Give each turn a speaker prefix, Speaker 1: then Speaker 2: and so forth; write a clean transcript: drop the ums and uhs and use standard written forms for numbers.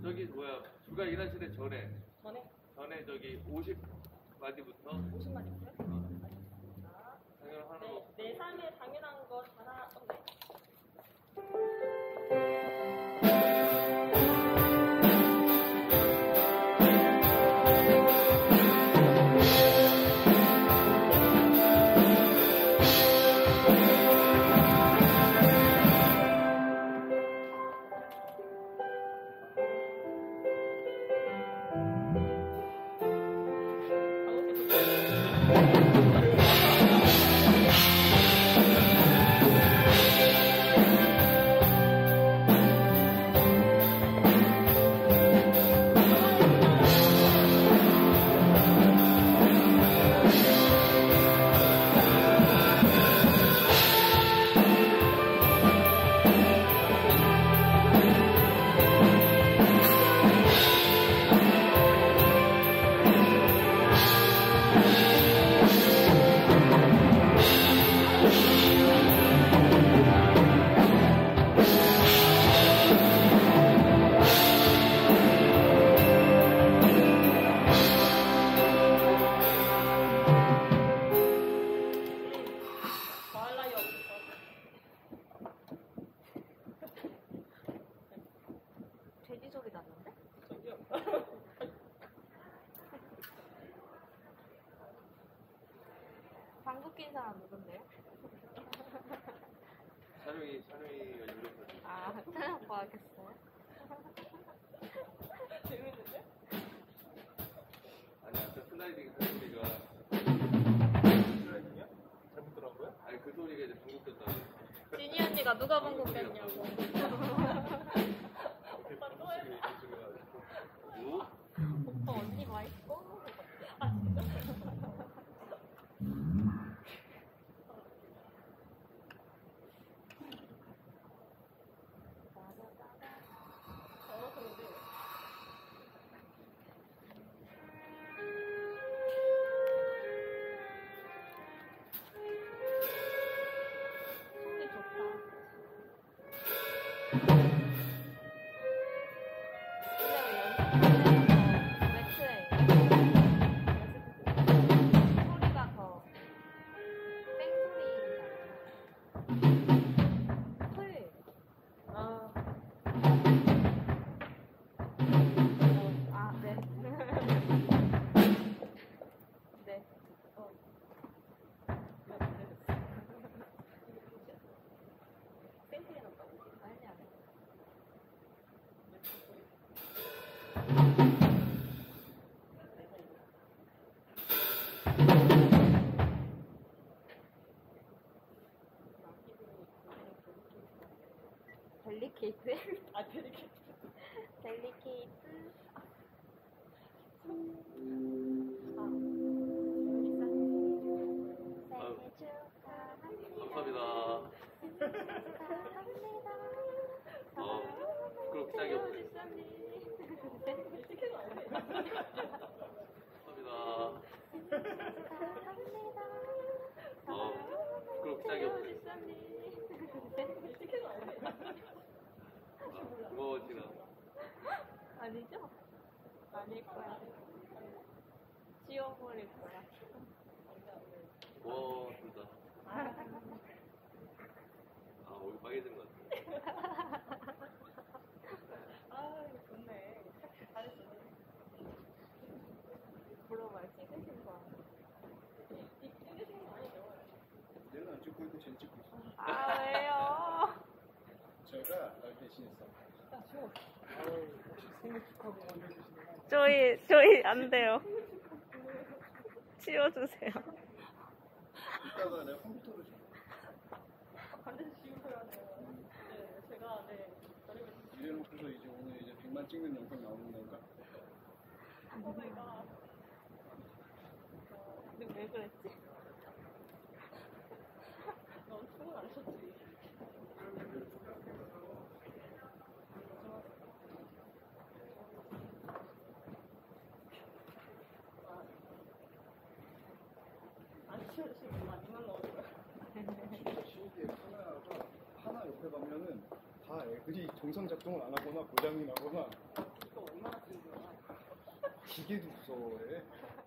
Speaker 1: 저기 뭐야 주가 일하시는 전에
Speaker 2: 전에
Speaker 1: 저기 50마디부터
Speaker 2: 50마디고요? 알겠습니다.
Speaker 1: 당연 하나
Speaker 2: 네, 3에 당연한 거 하나, 네.
Speaker 3: 돼지 소리 났는데?
Speaker 2: 저기요.
Speaker 3: 방구 낀 사람 누군데요?
Speaker 1: 촬영이가 유력하죠.
Speaker 3: 아, 촬영 봐야겠어요.
Speaker 2: 재밌는데?
Speaker 1: 아니 아까 슬라이딩 그 소리가
Speaker 4: 슬라이딩이야? 잘못 들어간 거야?
Speaker 1: 아니 그 소리가 이제 방금 꼈다고.
Speaker 3: 지니 언니가 누가 방구 꼈냐고.
Speaker 1: 뭐?
Speaker 3: 오빠 언니 맛있고?
Speaker 2: 아, 진짜?
Speaker 3: 소리 좋다. 소리가 더 땡소리 토요일.
Speaker 2: 아,
Speaker 3: 아, 네. 네.
Speaker 2: 생크림 났다고?
Speaker 3: 아니, 아니. 델리케이트?
Speaker 2: 아, 되게.
Speaker 3: 델리케이트.
Speaker 1: 아유,
Speaker 3: 생일 축하합니다.
Speaker 1: 감사합니다.
Speaker 3: 축하합니다.
Speaker 1: 그럼 시작이 없네.
Speaker 2: 티켓은 안 돼.
Speaker 1: 감사합니다. 그럼 시작이 없네.
Speaker 2: 티켓은 안 돼.
Speaker 1: 고마워지나.
Speaker 3: 아니죠? 아닐 거야. 지워버릴 거야.
Speaker 1: 고마워 진짜. 아 얼굴 빨개진 것 같아.
Speaker 2: 아, 이거 좋네. 잘했어.
Speaker 3: 물어봐요. 찍으신 거.
Speaker 2: 찍으신 거 아니죠?
Speaker 4: 얘는 안 찍고 있고 쟤는 찍고 있어.
Speaker 3: 아, 왜요?
Speaker 4: 제가 날 대신했어.
Speaker 2: 야, 지워.
Speaker 4: 혹시 생일 축하도 올려주시나요?
Speaker 3: 저희 안 돼요. 치워주세요.
Speaker 4: 이따가 내가 컴퓨터로 좀.
Speaker 2: 반드시 지우셔야 돼요. 네, 제가, 네.
Speaker 4: 이래놓고서 이제 오늘 이제 100만 찍는 영상 나오는 건가?
Speaker 2: 선배가.
Speaker 3: 근데 왜 그랬지?
Speaker 2: 넌 춤을 안 췄지. 안 치워주시면 많이만 넣어줘요.
Speaker 4: 시기에 하나 옆에 가면은 다 애들이 정상 작동을 안 하거나 고장이 나거나
Speaker 2: 얼마나 지금
Speaker 4: 기계도 무서워해.